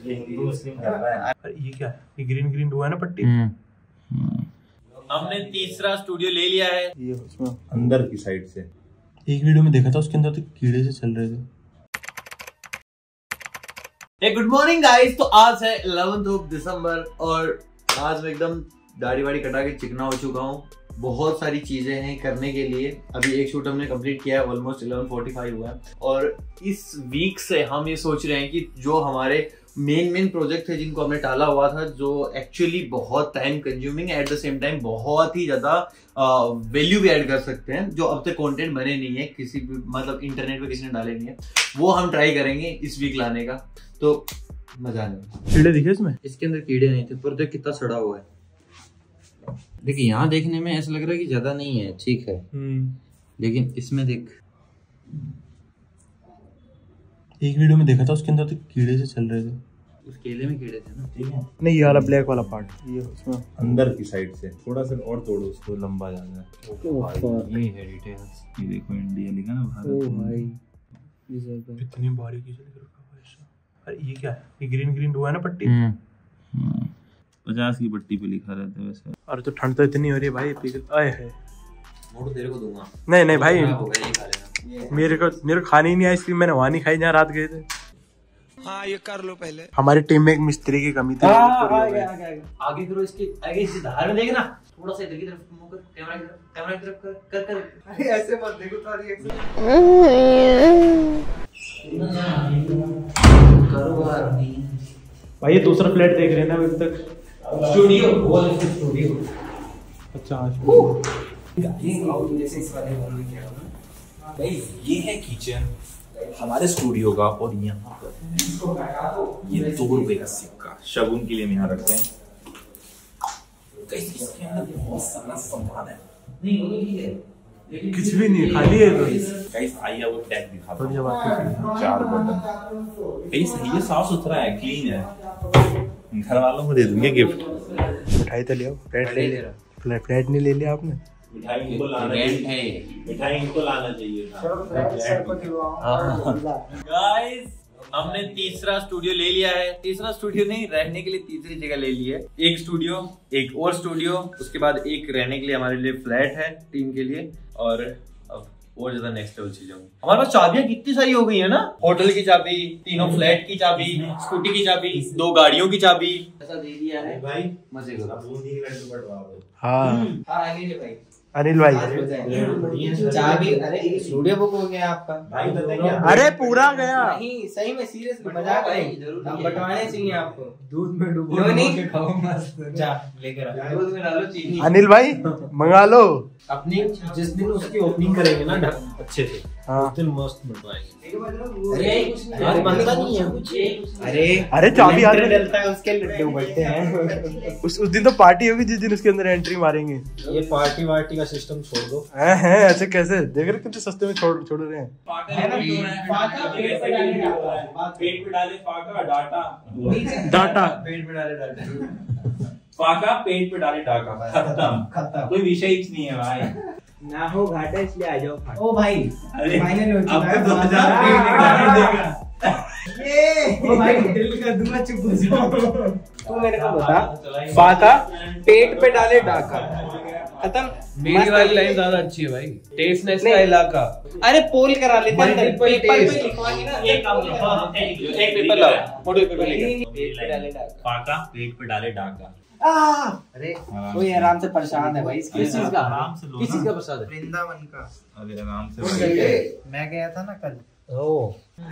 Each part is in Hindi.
हिंदू मुस्लिम कर रहा है। अरे ये क्या है? ये ग्रीन ग्रीन हुआ है ना पट्टी। हमने तीसरा स्टूडियो ले लिया है। ये उसमें अंदर की साइड से एक वीडियो में देखा था, उसके अंदर तो कीड़े से चल रहे थे। Good morning guys. तो आज है 11 दिसंबर और आज मैं एकदम दाढ़ी वाड़ी कटा के चिकना हो चुका हूँ। बहुत सारी चीजें हैं करने के लिए। अभी एक शूट हमने कंप्लीट किया है, ऑलमोस्ट 11:45 हुआ है। और इस वीक से हम ये सोच रहे हैं कि जो हमारे मेन प्रोजेक्ट थे जिनको हमने टाला हुआ था, जो एक्चुअली बहुत टाइम कंज्यूमिंग है, एट द सेम टाइम बहुत ही ज्यादा वैल्यू भी ऐड कर सकते हैं, जो अब तक कंटेंट बने नहीं है, किसी भी मतलब इंटरनेट पे किसी ने डाले नहीं है, वो हम ट्राई करेंगे इस वीक लाने का। तो मजा आने वाला। कीड़े दिखे इसमें? इसके अंदर कीड़े नहीं थे, पर देख कितना सड़ा हुआ है। देखिए यहाँ देखने में ऐसा लग रहा है कि ज्यादा नहीं है, ठीक है, लेकिन इसमें देख, एक वीडियो में देखा था, उसके अंदर तो कीड़े से चल रहे थे। उस केले में कीड़े थे ना। ठीक है, नहीं ये वाला ब्लैक वाला पार्ट, ये उसमें अंदर की साइड से थोड़ा सा और तोड़ो उसको, लंबा जाना है। ये है डिटेल्स। ये देखो इंडिया लिखा ना भारत। ओ भाई कितनी बारीकी से लिख रखा है ऐसा। अरे ये क्या है? ये ग्रीन ग्रीन हुआ है ना पट्टी। 50 की पट्टी पे लिखा रहता है वैसे। अरे तो ठंड तो इतनी हो रही है भाई, आए है। मोड़ तेरे को दूंगा। नहीं भाई, हो गया, ये खा लेना। मेरे को खानी नहीं आइसक्रीम, मैंने वहां नहीं खाई जहाँ रात गए थे। हाँ ये कर लो पहले। हमारी टीम में एक मिस्त्री की कमी थी। आगे करो, इसके आगे इस धार में देखना, थोड़ा सा इधर की तरफ मुंह कर, कैमरा की तरफ कर। अरे ऐसे मत देखो, तो रिएक्शन करो यार। भाई ये दूसरा फ्लैट देख रहे हैं ना अभी तक। स्टूडियो, वो स्टूडियो। अच्छा भाई ये है किचन हमारे स्टूडियो का, और यहाँ पर ये 2 रुपए का सिक्का शगुन के लिए हम यहाँ रखते हैं। इसके अंदर बहुत सारा सामान है। नहीं वो ठीक है, कुछ भी नहीं, खाली है तो। गाइस आइए वो टैग दिखाता हूँ। 4 बटन। ये सही है, साफ सुथरा है, क्लीन है। घर वालों को दे दूंगे गिफ्ट। मिठाई तो ले आओ। फ्लैट नहीं ले लिया आपने? मिठाई इनको लाना चाहिए, मिठाई इनको लाना चाहिए था। गाइस हमने तीसरा स्टूडियो ले लिया है। तीसरा स्टूडियो नहीं, रहने के लिए तीसरी जगह ले ली है। एक स्टूडियो, एक और स्टूडियो, उसके बाद एक रहने के लिए हमारे लिए फ्लैट है टीम के लिए, और अब और ज्यादा नेक्स्ट लेवल चीजें होंगी। हमारे पास चाबियां कितनी सारी हो गई है ना, होटल की चाबी, 3 फ्लैट की चाबी, स्कूटी की चाबी, 2 गाड़ियों की चाबी, ऐसा दे दिया है भाई। मजे करो। हाँ अनिल भाई चाबी। अरे स्टूडियो बुक हो गया आपका भाई, अरे पूरा गया। नहीं सही में, सीरियसली मजाक नहीं, हम बटवाने चाहिए आपको। दूध में डुबो के खाओ मस्त। जा लेकर आ, दूध में डालो चीनी। अनिल भाई मंगा लो। अपनी जिस दिन उसकी ओपनिंग करेंगे ना अच्छे से, हाँ। उस दिन मस्त बनवाएंगे। अरे बनता नहीं है कुछ। अरे चाबी हाथ में डलता है, उसके लड्डू बढ़ते हैं। उस दिन तो पार्टी होगी जिस दिन उसके अंदर एंट्री मारेंगे। ये पार्टी वार्टी का सिस्टम छोड़ दो। हैं ऐसे कैसे? देख रहे कितने सस्ते में छोड़ रहे हैं। पेट पे डाले फाका डाटा, डाटा पेट में डाले डाटा, फाका पेट पे डाले डाका, खत्म। कोई विषय ही नहीं है भाई। ना हो घाटा, इसलिए आ जाओ। ओ भाई अरे फाइनल हो चुका है। 2000 ये ओ भाई दिल का दूंगा, चुप हो जाओ। तू मेरे को बता, फाका पेट पे डाले डाका, खत्म। मेरी वाली लाइन ज्यादा अच्छी है भाई। टेस्टनेस का इलाका। अरे पोल करा लेते हैं, पेपर पे टेस्ट। लिखवाएंगे ना। एक काम करो, एक पेपर लाओ, मोटे पेपर लेके। पेट पे डाले डाका। फाका पेट पे डाले डाका। अरे कोई आराम से परेशान है भाई। किस चीज का? आराम से लो किस चीज ना। का प्रसाद है? वृंदावन का। अरे आराम से। मैं गया था ना कल। ओ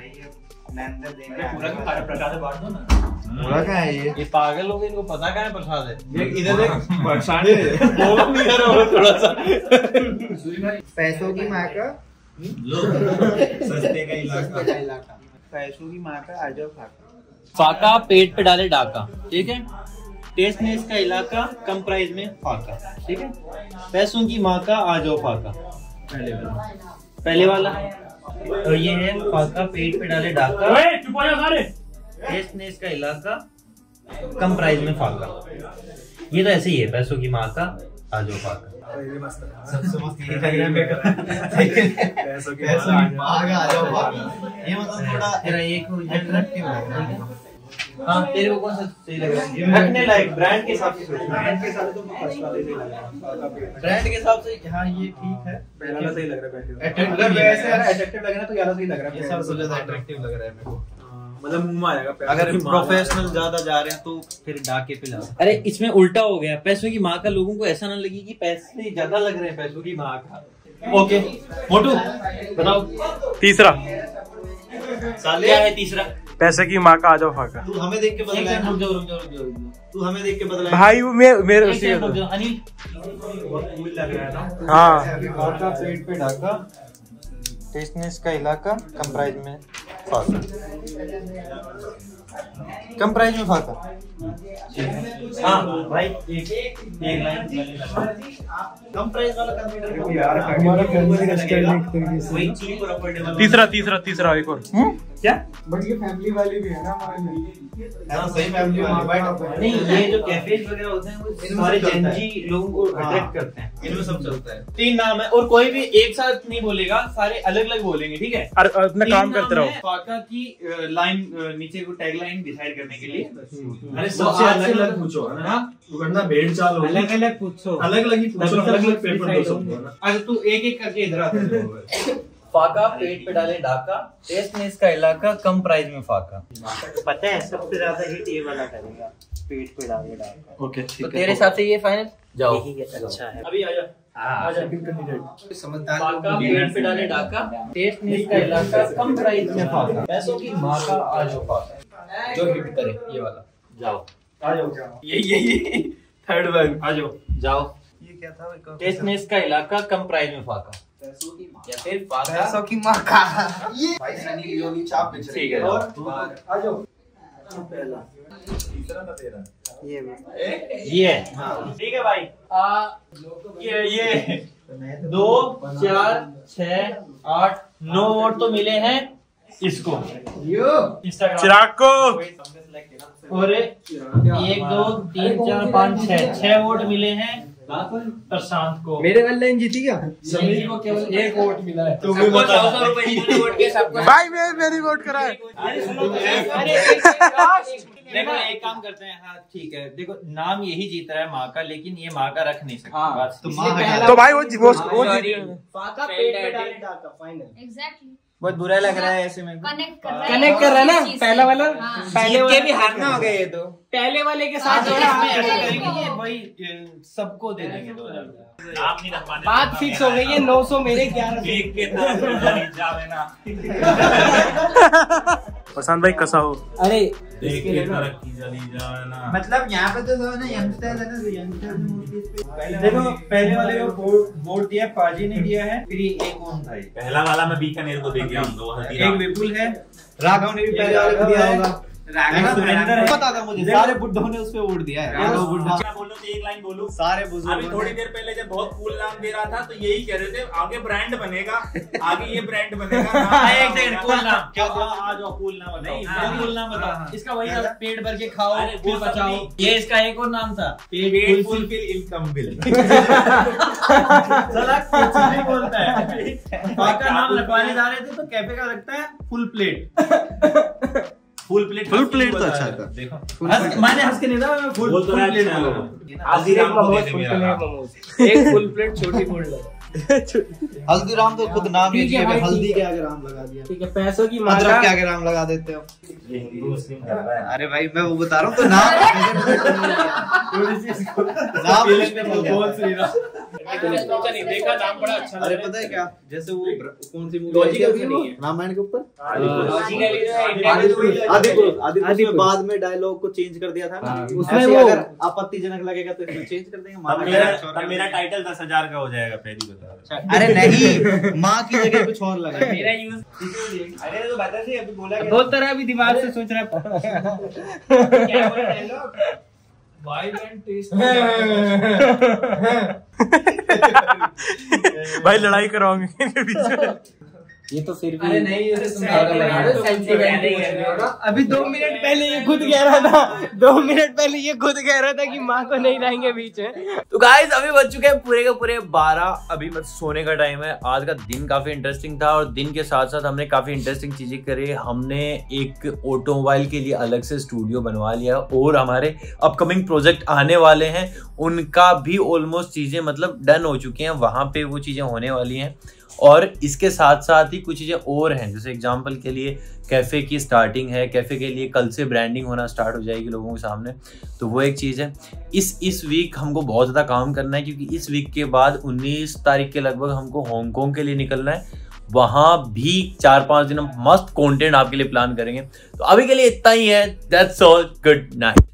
पूरा प्रसाद बांट दो ना। पूरा क्या है ये? ये पागल लोग, इनको पता क्या है प्रसाद है। देख इधर देख, परेशानी बोलो नहीं कर रहे हो थोड़ा सा। पैसों की माँ का लो सस्ते का इलाका। पैसों की माँ का आ जाओ फाका। फाका पेट पे डाले डाका, ठीक है। टेस्टनेस का इलाका, कम प्राइस में फाका, ठीक है। पैसों की माँ का आ जाओ फाका, पहले वाला। और ये है फाका पेट पे डाले डाका, टेस्टनेस का इलाका, कम प्राइस में फाका। ये तो ऐसे ही है, पैसों की माँ का आ जाओ फाका। सबसे मस्त ये लग रहा है पैसों की माँ का आ जाओ फाका। ये मतलब थोड़ा तेरा एक अट्रैक्टिव लग रहा है। हाँ तेरे को कौन सा सही लग रहा है रखने लायक ब्रांड के हिसाब से ब्रांड के हिसाब से तो फर्स्ट वाले से लग रहा है। ब्रांड के हिसाब से हाँ ये ठीक है पहला सही लग रहा है। अगर वैसे अट्रैक्टिव लग रहा है तो ज्यादा सही लग रहा है। ये सबसे ज्यादा अट्रैक्टिव लग रहा है मेरे को। मतलब मुंह में आएगा। अगर प्रोफेशनल ज्यादा जा रहे हैं तो फिर डाके पे जा। अरे इसमें उल्टा हो गया, पैसों की माँ का लोगों को ऐसा ना लगे कि पैसे ज्यादा लग रहे हैं पैसों की माँ का। ओके मोटू बताओ तीसरा क्या है तीसरा? पैसे की माँ का आ जाओ फाका। तू हमें देख के बदला है। रुक जाओ। तू हमें देख के बदला है। भाई वो मेरे उसी अनिल कूल लग रहा है ना। हाँ फाका पेट पे ढाका टेस्टनेस का इलाका कम प्राइस में फाका। कम प्राइस में फाका। हाँ भाई एक लाइन कम प्राइस वाला कंप्यूटर यार हमारा फैमिली रेस्टोरेंट एक तरीके से। वही चीप और अफोर्डेबल। तीसरा एक और क्या बट ये फैमिली वाली भी है ना हमारे में। हाँ सही फैमिली वाली। नहीं ये जो कैफेज वगैरह होते हैं वो सारे जेनजी लोगों को अट्रैक्ट करते हैं। इनमें सब चलता है। 3 नाम है और कोई भी एक साथ नहीं बोलेगा, सारे अलग अलग बोलेंगे ठीक है। अपना काम करते रहो। फाका की लाइन नीचे को टैग लाइन डिसाइड करने के लिए। अरे सबसे अलग अलग पूछो है ना, वरना भेड़ चाल हो। अलग अलग पूछो, अलग अलग ही पूछो, अलग अलग पेपर दो सबको ना। अगर तू एक एक करके इधर आता है। फाका पेट पे डाले डाका, टेस्टनेस का इलाका, कम प्राइस में फाका। पता है सबसे ज्यादा हिट ये वाला करेगा, पेट पे डाले डाका। ओके तो तेरे हिसाब से ये फाइनल जाओ। यही अच्छा है। अभी आ जा। फाका पेट पे डाले डाका, टेस्टनेस का इलाका, कम प्राइस में फाका। पैसों की माँ का आ जाओ फाका, जो हिट करे ये वाला। जाओ आ जाओ। ये थर्ड वन आ जाओ। जाओ। ये क्या था? टेस्टनेस का इलाका, कम प्राइस में फाका। या फिर फाका पैसों की माँ का। ये भाई सनी लियोनी चाप बेच रही है। और आ जाओ। पहला तीसरा ना तेरा ये ठीक है भाई। ये 2 4 6 8 9 वोट तो मिले हैं इसको इंस्टाग्राम चिराग को। और 1 2 3 4 5 6 वोट मिले हैं प्रशांत को। मेरे ऑनलाइन जीती क्या? समीर को केवल 1 वोट मिला है। तुम भी बता। 100 रुपए इन्होंने वोट किया सबको। भाई मेरी वोट करा है। देखो एक काम करते हैं। हाँ ठीक है, देखो नाम यही जीत रहा है माँ का, लेकिन ये माँ का रख नहीं सकता। बात तो माँ तो भाई वो फाका पेट पे डाले डाका फाइनल। एग्जैक्टली बहुत बुरा लग रहा है ऐसे में। कनेक्ट कर रहा है ना पहला वाला। पहले वाले भी हारना हो गए ये तो। पहले वाले के हाँ, साथ तो जोड़ा इसमें ऐसा हमें। करेंगे ये भाई सबको दे देंगे 2000। आप नहीं रख पाने। बात फिक्स हो गई है। 900 मेरे 1100। केक के साथ जावे ना। प्रशांत भाई कसा हो। अरे देख के तरक्की चली जावे ना। मतलब यहाँ पे तो ना यंगस्टर है ना, यंगस्टर देखो पहले वाले को वोट दिया, पाजी ने दिया है, फिर ये एक कौन था? पहला वाला मैं बीकानेर को दे गया हूँ 2013। एक विपुल है, राघव ने भी पहले वाले को दिया होगा। सुरेंद्र है। पता था मुझे, सारे बुड्ढों ने उस पे वोट दिया है। राघव बुड्ढा। क्या बोलूं तो एक लाइन बोलूं। सारे अभी बुजुर्ग थोड़ी देर पहले जब बहुत कूल नाम दे रहा था तो यही कह रहे थे आगे ब्रांड बनेगा, आगे ये ब्रांड बनेगा। एक सेकंड, कूल नाम क्या था? आ जाओ कूल नाम बताओ। नहीं, कूल नाम बताओ। इसका वही था, पेट भर के खाओ अरे, फिर वो सब बचाओ। नहीं। ये इसका एक और नाम था, पेट फुल फिल इनकम बिल। साला कुछ नहीं बोलता है। फाका नाम रखवाने जा रहे थे तो कैफे का रखता है फुल प्लेट। फुल प्लेट तो अच्छा था। देखो मैंने हंस के नहीं था, मैं फुल बोल तो प्लेट रहा बोला। है। हल्दीराम को दे दे मेरा काम। एक फुल प्लेट छोटी बोल लगा। हल्दीराम तो खुद नाम ही ठीक है है, भाई, हल्दी ठीक के आगे राम लगा दिया। ठीक है, पैसों की माँ अदरक के का। आगे राम लगा देते हो। ये हिंदू मुस्लिम कर रहा है। अरे भाई मैं वो बता रहा हूँ तो नाम नहीं देखा, नाम बड़ा अच्छा अरे पता है क्या, जैसे वो कौन सी मूवी लॉजिकल वो? रामायण के ऊपर Logically आदिपुरुष में बाद में डायलॉग को चेंज कर दिया था ना। उसमें ऐसे वो- अगर आपत्तिजनक लगेगा तो इसमें चेंज कर देंगे। तब मेरा टाइटल 10,000 का हो जाएगा पहली बता। अरे नहीं, माँ की जगह कुछ और लगा। मेरा यूज अरे तो बता सी अभी बोला क्या? बोलता रहा, अभी दिमाग से सोच रहा क्या बोला डायलॉग? Vibrant test. भाई लड़ाई कराओगे इनके पीछे। ये तो फिर भी अरे नहीं, अभी 2 मिनट पहले ये खुद कह रहा था 2 मिनट पहले ये खुद कह रहा था कि माँ को नहीं लाएंगे बीच में। तो गाइस अभी बज चुके हैं पूरे के पूरे 12। अभी बस सोने का टाइम है। आज का दिन काफी इंटरेस्टिंग था और दिन के साथ साथ हमने काफी इंटरेस्टिंग चीजें करी। हमने एक ऑटोमोबाइल के लिए अलग से स्टूडियो बनवा लिया और हमारे अपकमिंग प्रोजेक्ट आने वाले हैं उनका भी ऑलमोस्ट चीजें मतलब डन हो चुकी हैं, वहां पे वो चीजें होने वाली हैं। और इसके साथ साथ ही कुछ चीज़ें और हैं, जैसे एग्जांपल के लिए कैफ़े की स्टार्टिंग है, कैफ़े के लिए कल से ब्रांडिंग होना स्टार्ट हो जाएगी लोगों के सामने, तो वो एक चीज़ है। इस वीक हमको बहुत ज़्यादा काम करना है क्योंकि इस वीक के बाद 19 तारीख के लगभग हमको हांगकांग के लिए निकलना है। वहाँ भी 4-5 दिन हम मस्त कंटेंट आपके लिए प्लान करेंगे। तो अभी के लिए इतना ही है। That's all, good night.